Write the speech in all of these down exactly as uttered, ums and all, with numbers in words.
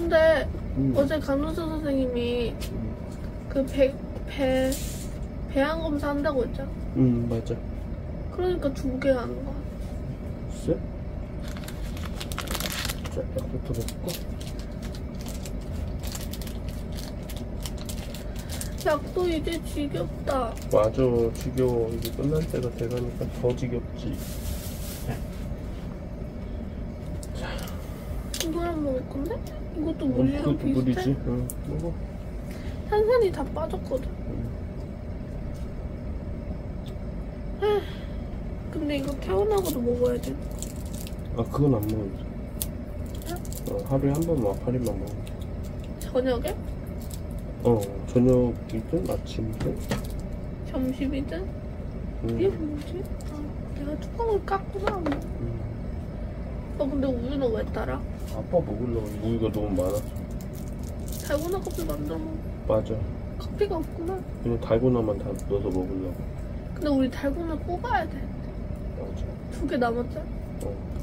근데 음. 어제 간호사 선생님이 음. 그 배, 배, 배양 검사 한다고 했잖아. 응 맞아. 그러니까 두 개 하는 거야. 글쎄? 자, 약부터 먹고. 약도 이제 지겹다. 맞아, 지겨워. 이제 끝날 때가 돼가니까 더 지겹지. 이거랑 먹을 건데? 이것도 어, 물이랑 그것도 비슷해? 물이지. 응, 먹어. 탄산이 다 빠졌거든. 응. 하, 근데 이거 태어나고도 먹어야 돼. 아, 그건 안 먹어야지. 어, 하루에 한 번 와파리만 먹어. 저녁에? 어, 저녁이든 아침이든. 점심이든? 응. 이게 뭐지? 아, 내가 뚜껑을 깠구나. 응. 어, 근데 우유는 왜 따라? 아빠 먹으려고 우유가 너무 많아서. 달고나 커피 만들어 먹어. 맞아. 커피가 없구나. 그냥 달고나만 다 넣어서 먹으려고. 근데 우리 달고나 뽑아야 돼. 맞아. 두 개 남았잖아. 어.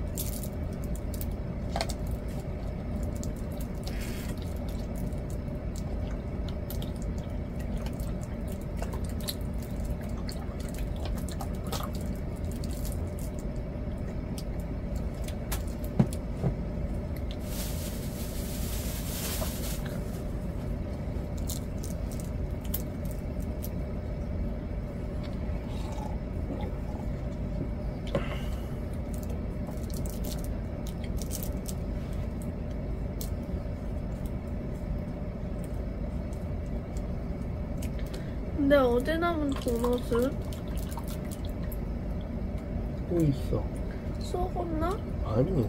근데 어제 남은 도넛은 또 있어. 썩었나? 아니.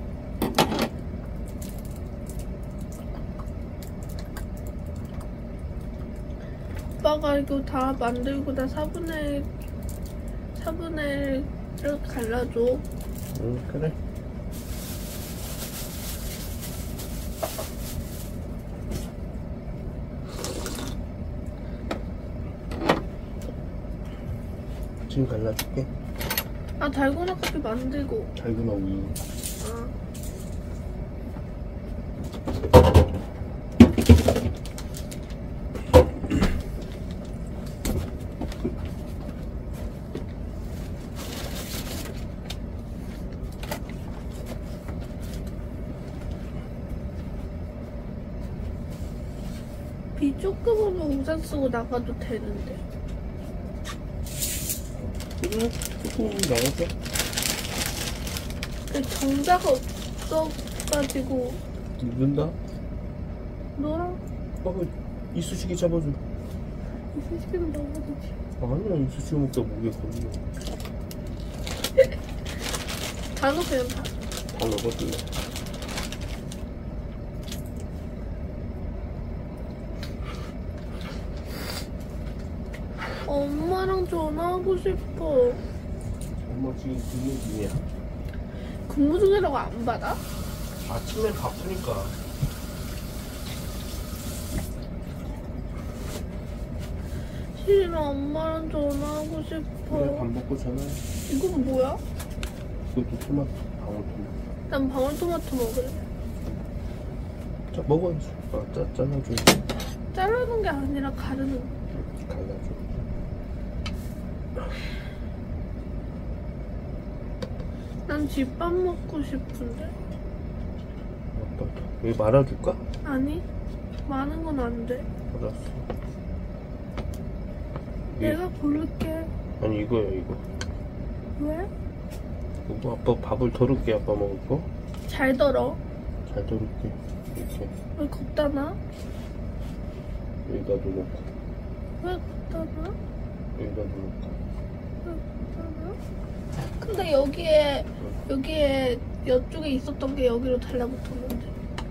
오빠가 이거 다 만들고 나 사분의 사분의 일을 갈라줘. 응, 그래. 지금 갈라줄게. 아, 달고나 커피 만들고. 달고나 우유. 아. 비 조금 오면 우산 쓰고 나가도 되는데. 그래? 조금 나가자. 근데 정자가 없어가지고. 누른다? 너랑 아빠 이쑤시개 잡아줘. 이쑤시개는 먹어야 되지. 아니야, 이쑤시개 먹다 목에 걸려. 다 넣어, 그냥 다. 다 넣어줄래. 엄마랑 전화하고 싶어. 엄마 지금 근무 중이야. 근무 중이라고 안 받아? 아침에 바쁘니까. 싫어, 엄마랑 전화하고 싶어. 그래, 밥 먹고 전화해. 이건 뭐야? 그것도 토마토, 방울토마토. 난 방울토마토 먹을래. 자, 먹어야지. 아, 짜, 잘라줘. 자르는 게 아니라 가르는 거. 갈라줘. 난 집밥 먹고 싶은데. 아빠, 여기 말아줄까? 아니, 많은 건 안 돼. 알았어. 내가 고를게. 아니, 이거야, 이거. 왜? 이거 아빠 밥을 덜을게, 아빠 먹을 거. 잘 덜어. 잘 덜을게. 이렇게. 왜 걷다 놔? 여기다도 넣고, 왜 걷다 놔? 여기다도 넣고. 왜 걷다 놔? 근데 여기에, 여기에, 이쪽에 있었던 게 여기로 달라붙었는데.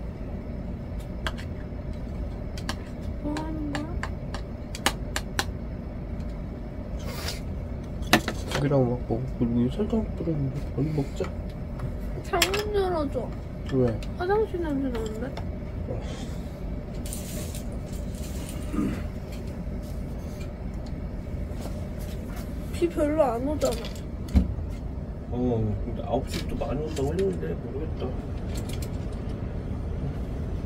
뭐 하는 거야? 밥이랑 막 먹고, 그리고 설탕 뿌렸는데. 얼른 먹자. 창문 열어줘. 왜? 화장실 냄새 나는데? 비 별로 안 오잖아. 어, 근데 아홉 시부터 많이 온다고 했는데, 모르겠다.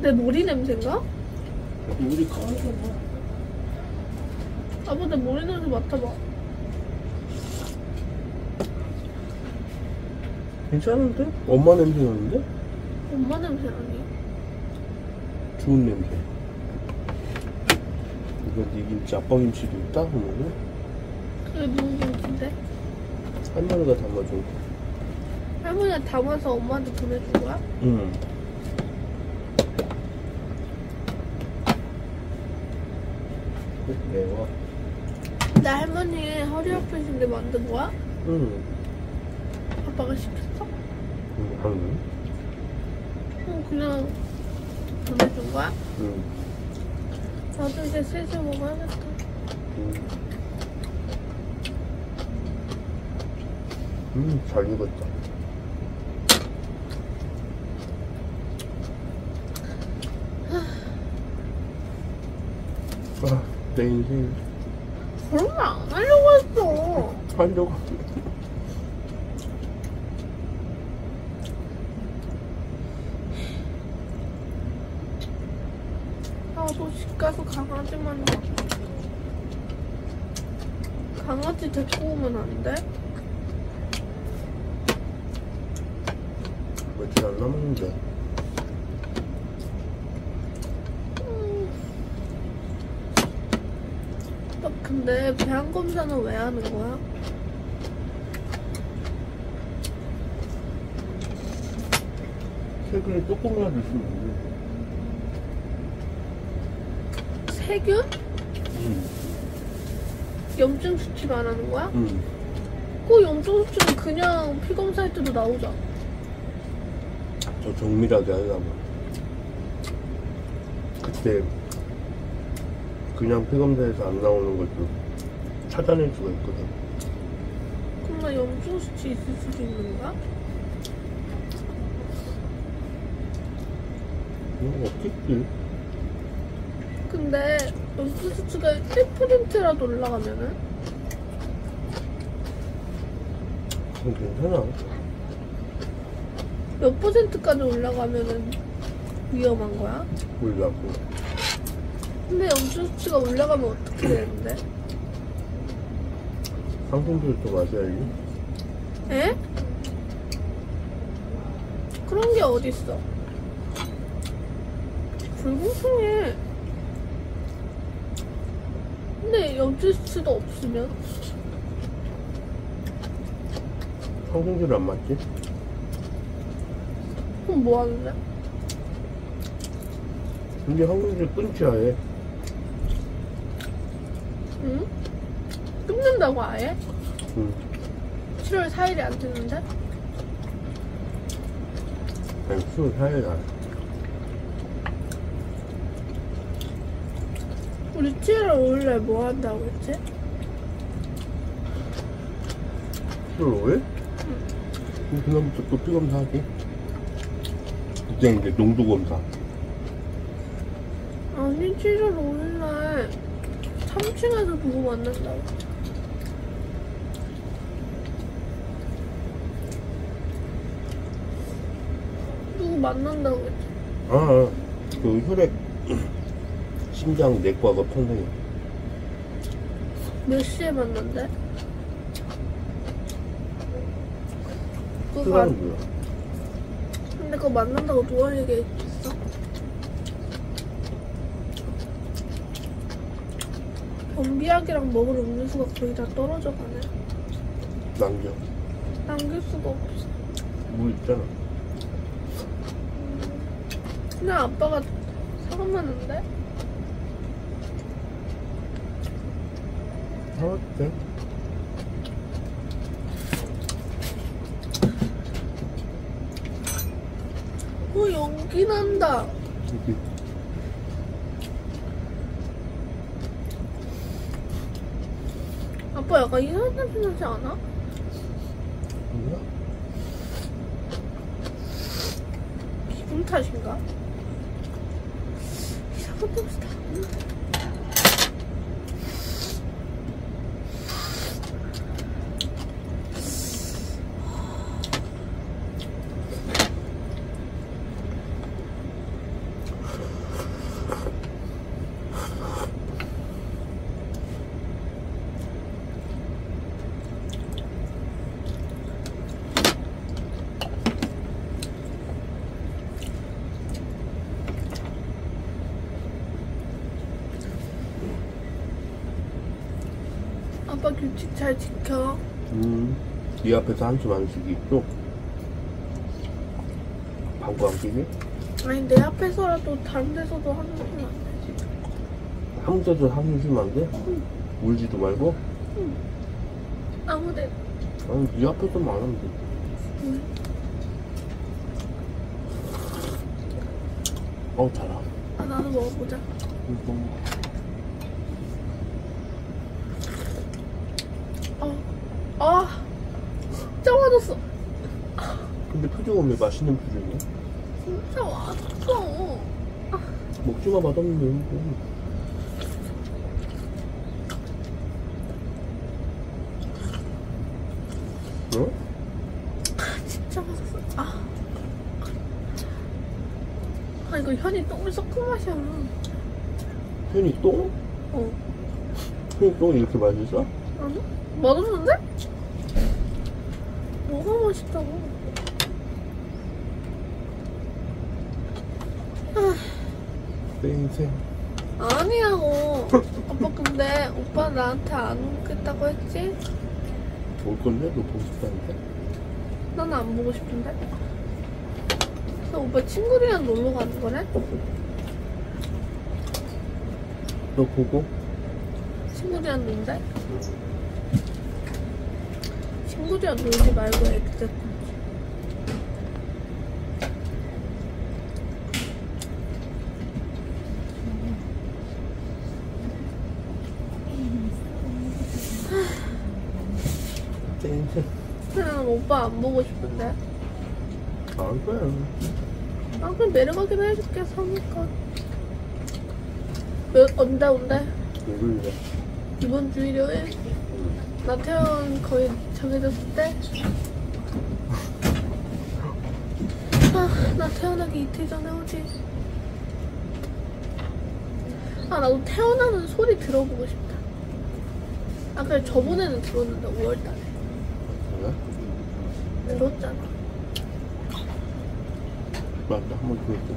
내 머리 냄새인가? 우리 가만있어봐. 아빠 내 머리 냄새 맡아봐. 괜찮은데? 엄마 냄새 나는데? 엄마 냄새라니? 좋은 냄새. 이거 네 김치, 아빠 김치도 있다? 오늘은? 그게 누구 김치인데? 할머니가 담아준 거. 할머니가 담아서 엄마한테 보내준 거야? 응. 매워. 나 할머니 허리 아프신데 만든 거야? 응. 아빠가 시켰어? 응, 아니. 어, 그냥 보내준 거야? 응. 나도 이제 슬슬 먹어야겠다. 응. 음, 잘 익었다. 아, 내 인생. 그런 말 안 하려고 했어. 하려고. 나도 집 가서 강아지 만나. 강아지 데리고 오면 안 돼? 며칠 안 남았는데. 음. 나 근데 배양 검사는 왜 하는 거야? 세균이 조금이라도 있으면 안 돼. 세균? 응. 염증 수치 말하는 거야? 응. 그 염증 수치는 그냥 피 검사할 때도 나오잖아. 더 정밀하게 하려고. 그때 그냥 피검사에서 안 나오는 것도 찾아낼 수가 있거든. 그럼 나 염증 수치 있을 수도 있는 거야? 뭐 없겠지. 근데 염증 수치가 일 퍼센트라도 올라가면은? 그럼 괜찮아. 몇 퍼센트까지 올라가면은 위험한 거야? 몰라고. 근데 염증 수치가 올라가면 어떻게 되는데? 항생제를 또 마셔야지. 에? 그런 게 어딨어? 불공평해. 근데 염증 수치도 없으면? 항생제를 안 맞지? 그럼 뭐 하는데? 근데 항생제 끊지야 해. 응? 끊는다고 아예? 응. 칠월 사일이 안 됐는데? 아니, 술 사야 돼. 우리 칠월 오일날 뭐 한다고 했지? 술 오일? 응. 그날부터 또 피검사 하지. 그때 이제 농도 검사. 아니 칠월 오일날 삼 층에서 보고 만난다고. 누구 만난다고 했지? 아, 아, 그 혈액, 심장 내과가 편성해. 몇 시에 만난대? 그거 시간은 만- 뭐야? 근데 그거 만난다고 누가 얘기했어? 변비약이랑 먹을 음료수가 거의 다 떨어져 가네. 남겨. 남길 수가 없어. 물 있잖아. 그냥 아빠가 사가면는데? 사왔대. 어 연기 난다. 여기. 아빠 약간 이상한 냄새 나지 않아? 뭐야? 기분 탓인가? 이상한 냄새 나. 오빠 규칙 잘 지켜. 음, 네 앞에서 한숨 안 쉬기 또 방구 안 끼지? 아니 내 앞에서라도 다른 데서도 하는 건 안 되지. 아무 데도 한숨 쉬면 안 돼? 응. 울지도 말고? 응. 아무데. 아니 네 앞에서만 안 하면 돼. 응. 어우 달아. 아 나도 먹어보자. 음, 어. 아 진짜 맛없어. 근데 표정은 왜 맛있는 표정이야? 진짜 맛없어. 먹지마 맛없는데 뭐. 어? 진짜 맛없어. 아. 아 이거 현이 똥을 섞은 맛이야. 현이 똥? 어. 현이 똥이 이렇게 맛있어? 아니? 맛없는데? 뭐가 맛있다고? 아, 내 인생. 아니라고. 오빠 근데 오빠 나한테 안 오겠다고 했지? 올 건데? 너 보고 싶다는데? 나는 안 보고 싶은데? 너 오빠 친구들이랑 놀러 가는 거래? 너 보고? 친구들이랑 논대? 친구들이랑 놀지 말고 애들 데리고 오지. 내 인생. 난 오빠 안 보고 싶은데. 안 거야. 아 그럼 내려가기로 해줄게. 사니까. 몇 언제 온대? 일요일에. 이번 주 일요일? 나 퇴원 거의 정해졌을 때? 아, 나 태어나기 이틀 전에 오지. 아, 나도 태어나는 소리 들어보고 싶다. 아, 그래, 저번에는 들었는데, 오월달에. 그래? 들었잖아. 맞다. 한번 들었어.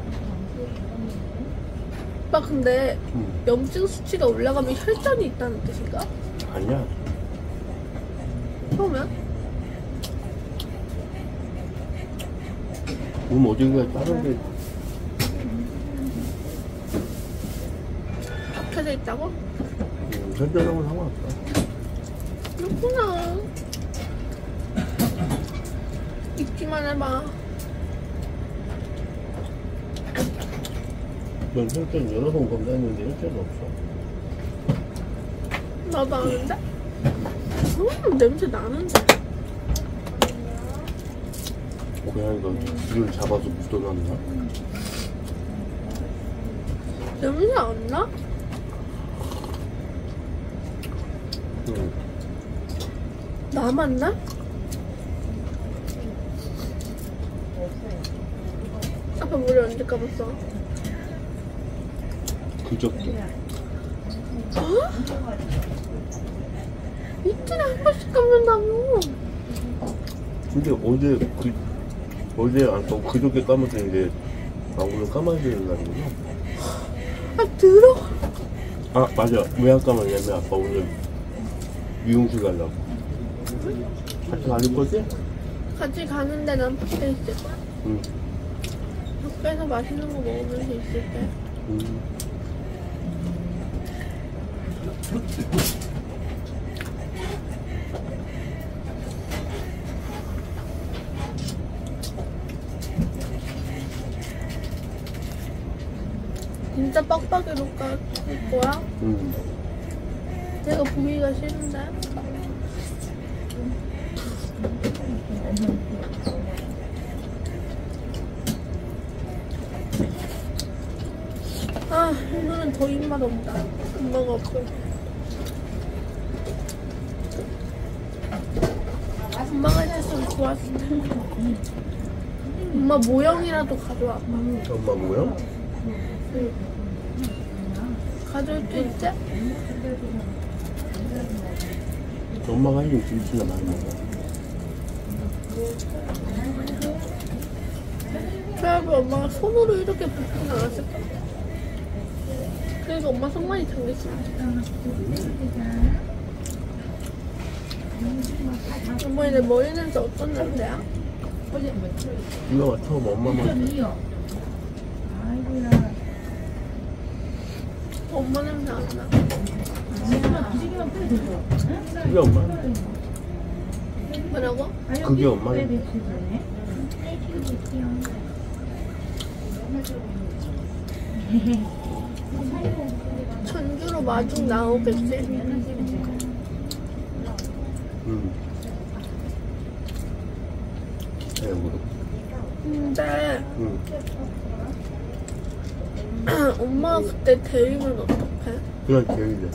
오빠, 근데, 응. 염증 수치가 올라가면 혈전이 있다는 뜻인가? 아니야. 그러면? 몸 어딘가에 다른 게 합쳐져 있다고? 음, 현재랑은 상관없다. 그렇구나. 입기만 해봐. 넌 혈전 여러 번 검사했는데 혈전은 없어. 나도 아는데? 음, 냄새 나는데. 고양이가 귀를 잡아서 묻어놨나? 냄새 안 나? 응. 나만 나? 아빠 머리 언제 감았어? 그저께. 어? 이틀에 한 번씩 감는다고. 근데 어제 그 어제 안 까고 그저께 까먹었는데 아 오늘 감아야 되는 날이구나. 아 들어. 아 맞아. 왜 안 감았냐면 아빠 오늘 미용실 가려고. 같이 가는 거지? 같이 가는데 난 밖에 있을 거야. 응. 밖에서 맛있는 거 먹으면서 있을게. 응. 진짜 빡빡이로 깔 거야? 응. 내가 보기가 싫은데. 아, 오늘은 더 입맛 없다. 엄마가 없어. 엄마가 했으면 좋았을 텐데. 엄마 모형이라도 가져와. 엄마 뭐야? 응. 가져올 수 있지? 엄마가 해준 김치나 많이 먹어. 그래도 엄마가 손으로 이렇게 볶진 않았을 거야. 그래서 엄마 손 많이 잠겼으면 좋겠다. 어머니 내 머리 냄새 어떤 냄새야? 이거 맞춰 엄마만 엄마 냄새 안 나. 그게 엄마 뭐라고? 그게 엄마는 전주로 마중 나오겠지? 응 대구로 근데 응 엄마가 그때 데리면 어떡해? 그냥 제일이야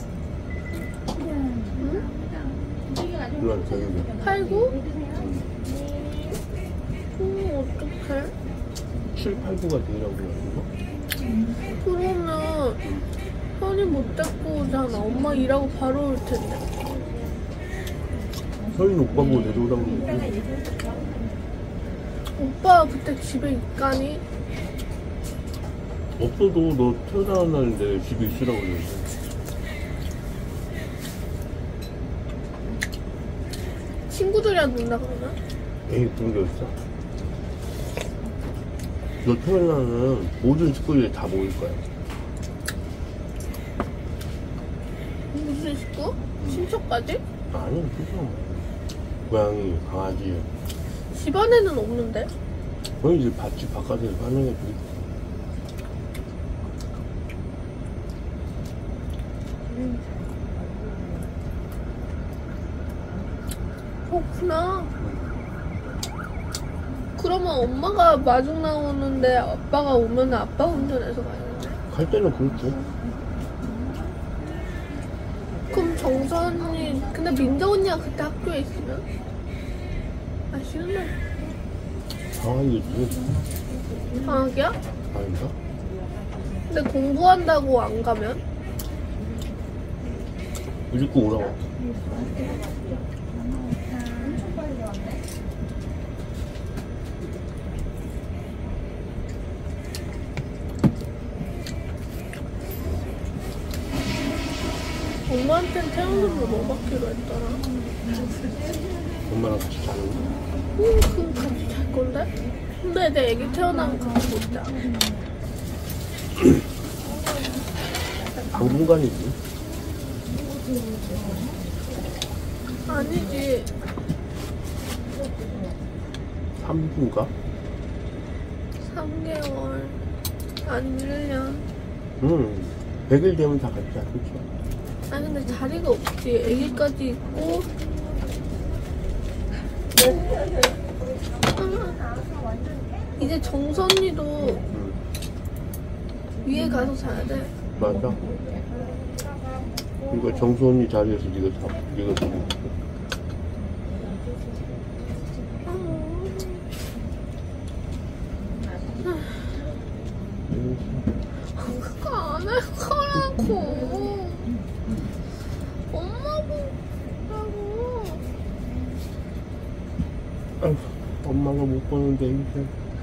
응? 그냥 제일이야 팔구? 응. 응 어떡해? 칠, 팔, 구가 제일이라고 그러는 거? 그러면 현이 못 데리고 오잖아. 엄마 일하고 바로 올 텐데. 서인 오빠 보고 데려오라고 그러지 오빠가 그때 집에 있가니? 없어도 너 태어나는 날인데 집에 있으라고 그러지 친구들이랑 논다 그러나? 에이 그런 게 어딨어 너 태어나는 모든 식구들이 다 모일 거야 무슨 식구? 친척까지? 아니 그냥 고양이, 강아지 집안에는 없는데? 거의 이제 밭집 바깥에서 하는 애들이 그렇구나. 그러면 엄마가 마중 나오는데 아빠가 오면 아빠 운전해서 가야겠네. 갈 때는 그렇지 그럼 정서 언니, 근데 민정 언니가 그때 학교에 있으면? 아, 싫은데. 강아지지 방학이야? 아닌가? 근데 공부한다고 안 가면? 무조건 오라고 엄마한테는 태어나서 뭐 받기로 했더라? 엄마랑 같이 자는 거 응, 그럼 같이 잘 건데? 근데 내 애기 태어나면 같이 못 자. 당분간이지 아니지. 삼 주인가? 삼 개월. 아니면 일 년. 응 백 일 되면 다 같이 자 그치? 아니 근데 자리가 없지. 애기까지 있고. 아, 이제 정서 언니도 응 위에 가서 자야 돼. 맞아 그러니까 정수 언니 자리에서 네가 자 네가 자고 그거 안 할 거라고. 엄마 보라고. 아휴, 엄마가 못 보는데 인생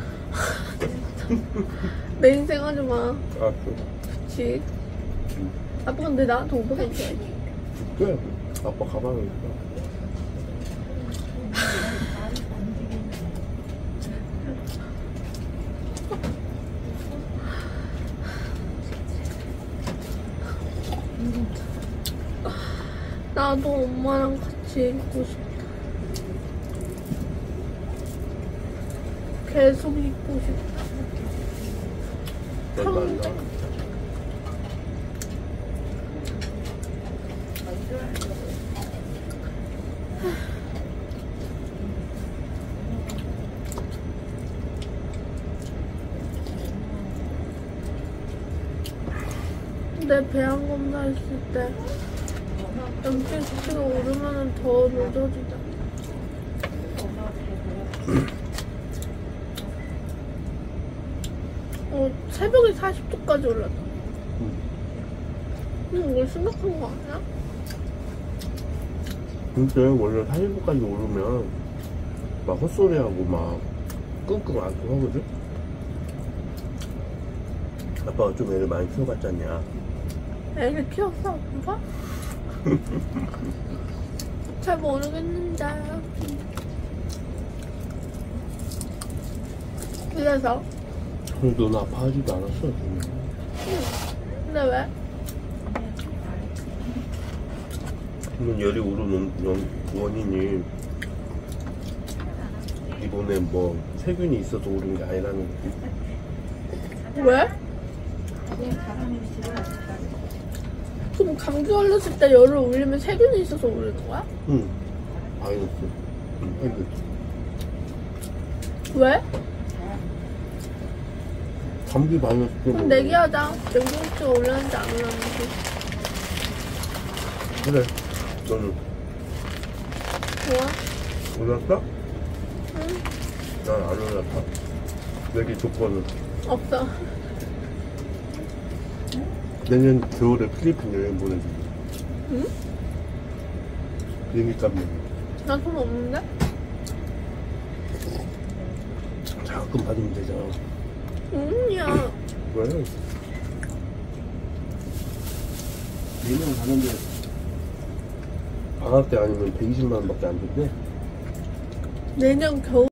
내 인생 하지 마. 아 그치. 아빠 근데 나한테 오백 원 줘야지. 그래 아빠 가방에 있어 나도 엄마랑 같이 있고 싶다. 계속 있고 싶다. 얼마 안 나와 내 배양 검사했을 때 염증 수치가 오르면 더 늦어지다. 어, 새벽에 사십 도까지 올랐다. 응. 응, 이거 심각한 거 아니야? 근데 원래 사십 도까지 오르면 막 헛소리하고 막 끙끙 앓고 하거든? 아빠가 좀 애를 많이 키워봤잖냐 애를 키웠어, 오빠? 잘 모르겠는데. 그래서? 근데 너는 아파하지도 않았어. 응. 근데 왜? 이건 열이 오르는 원- 원인이 이번에 뭐 세균이 있어서 오른 게 아니라는 거지. 왜? 그럼 감기 걸렸을 때 열을 올리면 세균이 있어서 오르는 거야? 응. 바이러스. 응, 바이러스. 왜? 감기 바이러스 때문에. 그럼 내기하자. 냉동치가 올랐는지 안 올랐는지. 그래. 너는 좋아? 올랐어? 응? 난 안 올랐어. 내기 조건은 없어. 내년 겨울에 필리핀 여행 보내주기. 응? 비행기 값 내기. 나 돈 없는데? 자금 받으면 되잖아. 응야. 왜? 내년 가는데 방학 때 아니면 백이십만 원밖에 안 준대. 내년 겨울